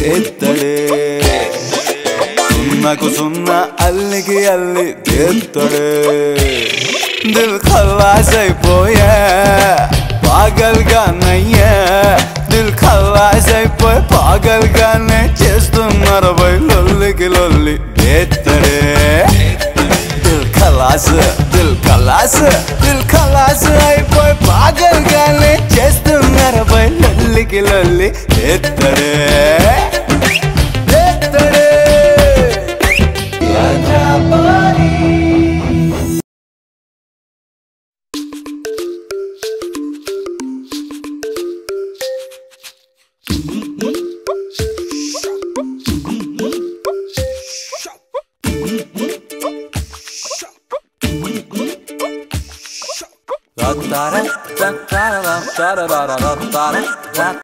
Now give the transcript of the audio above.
ఎత్తడే సున్నకు సున్న అల్లికి అల్లి ఎత్తడే దిల్ ఖల్లాస్ అయిపోయా పాగల్ గానయ్యా దిల్ ఖల్లాస్ అయిపోయి పాగల్ గానే చేస్తున్నారు బై లొల్లికి లొల్లి ఎత్తడే దిల్ ఖలాస్ అయిపోయి పాగల్ గానే చేస్తున్నారు బై లొల్లికి లొల్లి ఎత్తడే ఎత్తడే